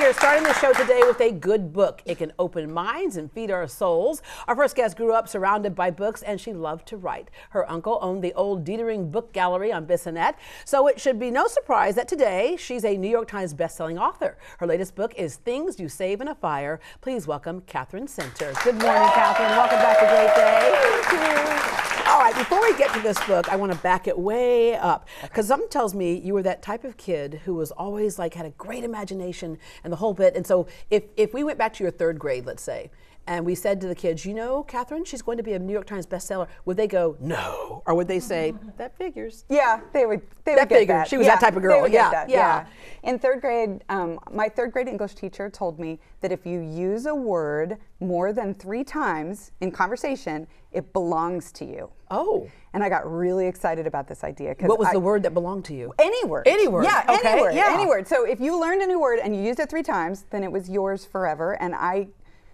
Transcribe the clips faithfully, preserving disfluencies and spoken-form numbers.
we are starting the show today with a good book. It can open minds and feed our souls. Our first guest grew up surrounded by books, and she loved to write. Her uncle owned the old Duran Book Gallery on Bissonnet, so it should be no surprise that today she's a New York Times bestselling author. Her latest book is Things You Save in a Fire. Please welcome Katherine Center. Good morning, Katherine. Welcome back to Great Day. Thank you. All right, before we get to this book, I want to back it way up, because something tells me you were that type of kid who was always like had a great imagination and the whole bit. And so if, if we went back to your third grade, let's say, and we said to the kids, you know, Katherine, she's going to be a New York Times bestseller, would they go, no? Or would they say, that figures? Yeah, they would, they that would get figures. that. She was yeah, that type of girl. They would yeah, get that. yeah. yeah. In third grade, um, my third grade English teacher told me that if you use a word more than three times in conversation, it belongs to you. Oh. And I got really excited about this idea. What was I, the word that belonged to you? Any word. Any word. Yeah, okay. any word. Yeah. Any word. So if you learned a new word and you used it three times, then it was yours forever. And I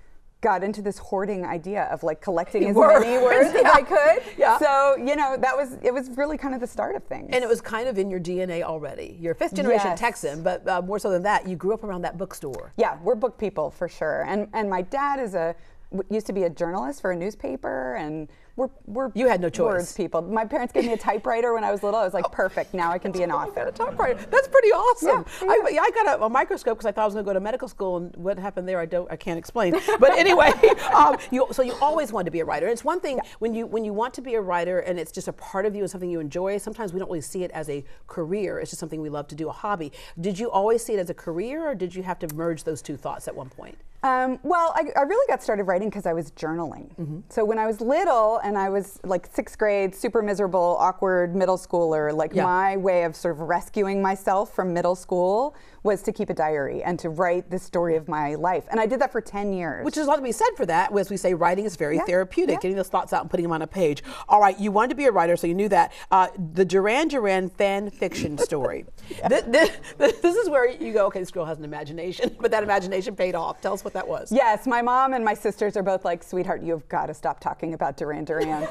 got into this hoarding idea of like collecting as Words. many words yeah. as I could. Yeah. So, you know, that was, it was really kind of the start of things. And it was kind of in your D N A already. You're a fifth generation Yes. Texan, but uh, more so than that, you grew up around that bookstore. Yeah, we're book people for sure. And and my dad is a, used to be a journalist for a newspaper, and we're, we're You had no choice. words people. My parents gave me a typewriter when I was little. I was like, perfect, now I can be an author. A typewriter. That's pretty awesome. Yeah, yeah. I, yeah, I got a, a microscope because I thought I was going to go to medical school, and what happened there, I don't, I can't explain. But anyway, um, you, so you always wanted to be a writer. And it's one thing when you when you want to be a writer, and it's just a part of you and something you enjoy. Sometimes we don't really see it as a career. It's just something we love to do, a hobby. Did you always see it as a career, or did you have to merge those two thoughts at one point? Um, well, I, I really got started writing because I was journaling. Mm-hmm. So when I was little and I was like sixth grade, super miserable, awkward middle schooler, like yeah. my way of sort of rescuing myself from middle school was to keep a diary and to write the story of my life. And I did that for ten years. Which is a lot to be said for that. As we say, writing is very yeah. therapeutic, yeah. getting those thoughts out and putting them on a page. All right, you wanted to be a writer, so you knew that. Uh, the Duran Duran fan fiction story. yeah. this, this, this is where you go, okay, this girl has an imagination, but that imagination paid off. Tell us what that was. Yes, my mom and my sisters are both like, sweetheart, you've got to stop talking about Duran Duran.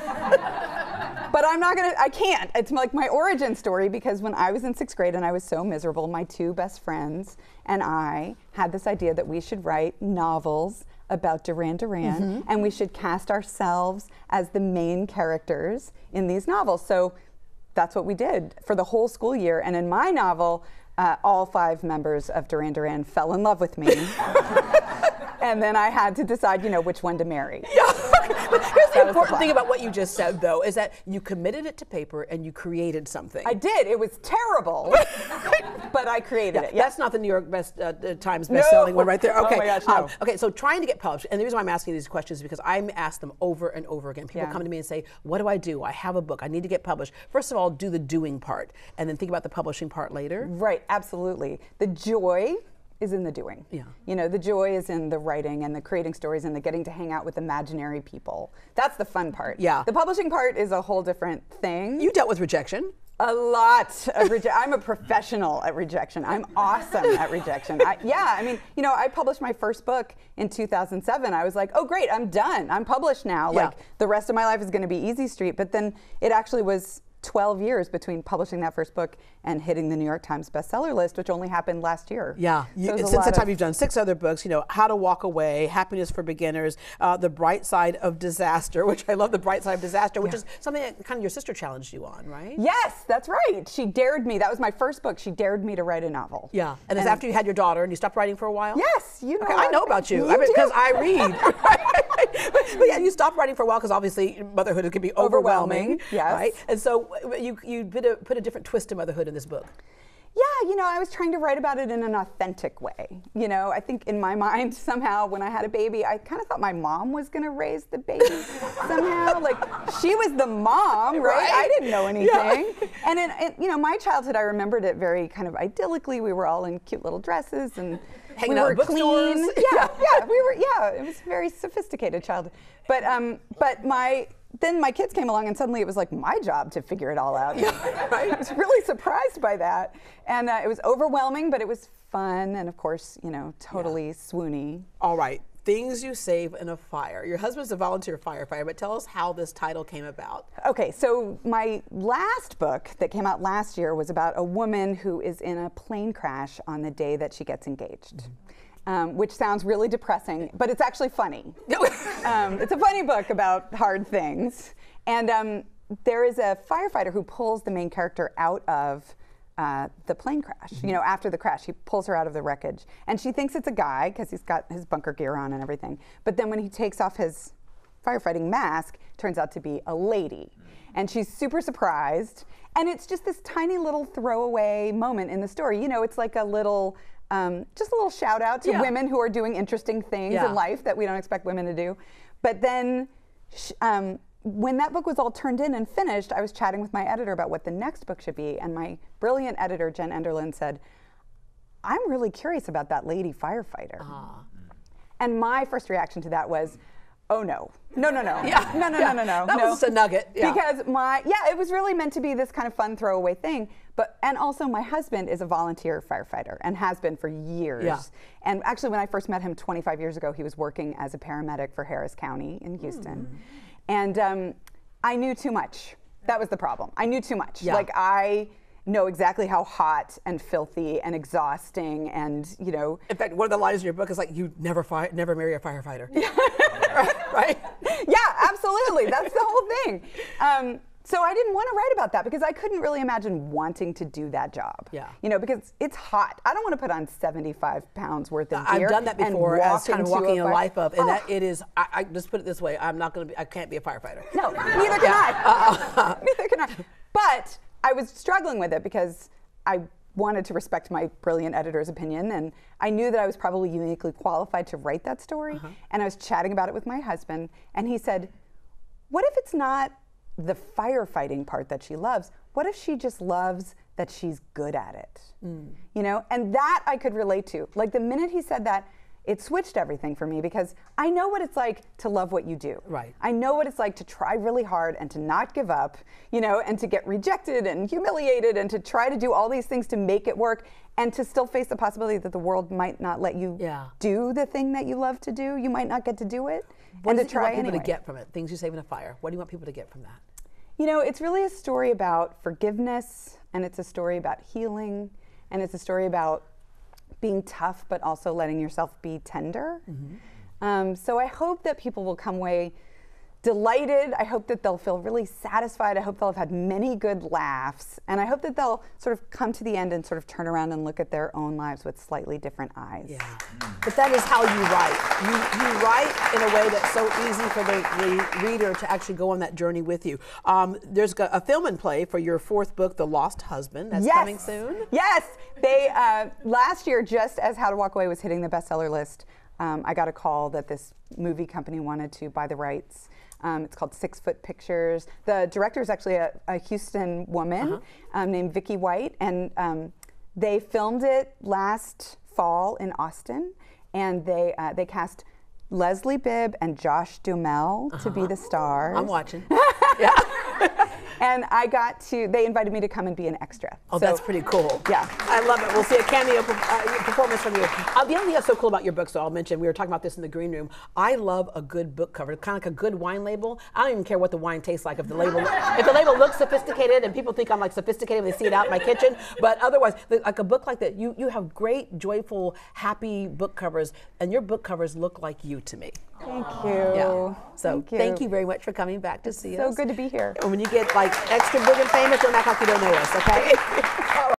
But I'm not gonna, I can't. It's like my origin story, because when I was in sixth grade and I was so miserable, my two best friends and I had this idea that we should write novels about Duran Duran, mm-hmm. and we should cast ourselves as the main characters in these novels. So that's what we did for the whole school year. And in my novel, uh, all five members of Duran Duran fell in love with me. And then I had to decide, you know, which one to marry. Yeah. But here's the important thing about what you just said, though, is that you committed it to paper and you created something. I did. It was terrible, but I created yeah, it. Yeah. That's not the New York best, uh, Times best-selling no. one right there. Okay. Oh my gosh, no. Um, okay, so trying to get published, and the reason why I'm asking these questions is because I'm asked them over and over again. People yeah. come to me and say, what do I do? I have a book. I need to get published. First of all, do the doing part, and then think about the publishing part later. Right, absolutely. The joy is in the doing. Yeah. You know, the joy is in the writing and the creating stories and the getting to hang out with imaginary people. That's the fun part. Yeah. The publishing part is a whole different thing. You dealt with rejection. A lot of rejection. I'm a professional at rejection. I'm awesome at rejection. I, yeah, I mean, you know, I published my first book in two thousand seven. I was like, oh great, I'm done. I'm published now. Yeah. Like the rest of my life is going to be easy street. But then it actually was twelve years between publishing that first book and hitting the New York Times bestseller list, which only happened last year. Yeah, so you, since that time you've done six other books, you know, How to Walk Away, Happiness for Beginners, uh, The Bright Side of Disaster, which I love, The Bright Side of Disaster, which yeah. is something that kind of your sister challenged you on, right? Yes, that's right. She dared me. That was my first book. She dared me to write a novel. Yeah, and it's after you had your daughter and you stopped writing for a while? Yes, you know. Okay, I know about you, you because I, I read. but, but yeah, you stopped writing for a while because obviously motherhood can be overwhelming, overwhelming yes. right? And so you, you put a, put a different twist to motherhood in this book. Yeah, you know, I was trying to write about it in an authentic way. You know, I think in my mind somehow when I had a baby, I kind of thought my mom was going to raise the baby somehow. Like she was the mom, right? right? I didn't know anything. Yeah. And in, in, you know, my childhood, I remembered it very kind of idyllically. We were all in cute little dresses and hanging we out were at bookstores. clean. Yeah, yeah, we were. Yeah, it was a very sophisticated childhood. But um, but my. Then my kids came along and suddenly it was like my job to figure it all out. Yeah, right? I was really surprised by that. And uh, it was overwhelming, but it was fun and of course, you know, totally yeah. swoony. All right, Things You Save in a Fire. Your husband's a volunteer firefighter, but tell us how this title came about. Okay, so my last book that came out last year was about a woman who is in a plane crash on the day that she gets engaged. Mm-hmm. um, which sounds really depressing, but it's actually funny. um, it's a funny book about hard things. And um, there is a firefighter who pulls the main character out of uh, the plane crash. Mm-hmm. You know, after the crash, he pulls her out of the wreckage. And she thinks it's a guy because he's got his bunker gear on and everything. But then when he takes off his firefighting mask, turns out to be a lady. And she's super surprised. And it's just this tiny little throwaway moment in the story. You know, it's like a little, um, just a little shout out to yeah. women who are doing interesting things yeah. in life that we don't expect women to do. But then, sh um, when that book was all turned in and finished, I was chatting with my editor about what the next book should be. And my brilliant editor, Jen Enderlin, said, I'm really curious about that lady firefighter. Uh-huh. And my first reaction to that was, oh no, no, no, no, yeah. no, no, yeah. no, no, no. That no. was just a nugget. Yeah. Because my, yeah, it was really meant to be this kind of fun throwaway thing. But, and also my husband is a volunteer firefighter and has been for years. Yeah. And actually when I first met him twenty-five years ago, he was working as a paramedic for Harris County in Houston. Mm. And um, I knew too much. That was the problem. I knew too much. Yeah. Like I know exactly how hot and filthy and exhausting and, you know. In fact, one of the lines in your book is like, you never fire, never marry a firefighter. Right? Yeah, absolutely. That's the whole thing. Um, so I didn't want to write about that because I couldn't really imagine wanting to do that job. Yeah. You know, because it's hot. I don't want to put on seventy-five pounds worth of gear. I've done that before as kind of walking a, a life of, and oh. that it is, I, I just put it this way, I'm not going to be, I can't be a firefighter. No, neither can yeah. I. Uh, neither can I. But I was struggling with it because I wanted to respect my brilliant editor's opinion, and I knew that I was probably uniquely qualified to write that story. Uh-huh. And I was chatting about it with my husband, and he said, what if it's not the firefighting part that she loves? What if she just loves that she's good at it? Mm. You know, and that I could relate to. Like the minute he said that, it switched everything for me because I know what it's like to love what you do. Right. I know what it's like to try really hard and to not give up, you know, and to get rejected and humiliated and to try to do all these things to make it work and to still face the possibility that the world might not let you yeah. do the thing that you love to do. You might not get to do it. What and do to you try want people anyway. to get from it? Things you save in a fire. What do you want people to get from that? You know, it's really a story about forgiveness, and it's a story about healing, and it's a story about being tough, but also letting yourself be tender. Mm-hmm. um, so I hope that people will come away delighted. I hope that they'll feel really satisfied. I hope they'll have had many good laughs. And I hope that they'll sort of come to the end and sort of turn around and look at their own lives with slightly different eyes. Yeah. Mm. But that is how you write. You, you write in a way that's so easy for the, the reader to actually go on that journey with you. Um, there's a film and play for your fourth book, The Lost Husband. That's yes. coming soon. Yes. They, uh, last year, just as How to Walk Away was hitting the bestseller list, um, I got a call that this movie company wanted to buy the rights. Um, it's called Six Foot Pictures. The director is actually a, a Houston woman uh-huh. um, named Vicki White, and um, they filmed it last fall in Austin, and they uh, they cast Leslie Bibb and Josh Duhamel uh-huh. to be the stars. I'm watching. Yeah. And I got to, they invited me to come and be an extra. Oh, so, that's pretty cool. Yeah. I love it. We'll see a cameo uh, performance from you. Uh, the other thing that's so cool about your books, so I'll mention, we were talking about this in the green room, I love a good book cover, kind of like a good wine label. I don't even care what the wine tastes like if the label, if the label looks sophisticated and people think I'm like sophisticated when they see it out in my kitchen, but otherwise, like a book like that, you, you have great, joyful, happy book covers, and your book covers look like you to me. Thank you. Yeah. So thank you. thank you very much for coming back to see so us. So good to be here. And when you get like extra big and famous, don't act like you don't know us, okay?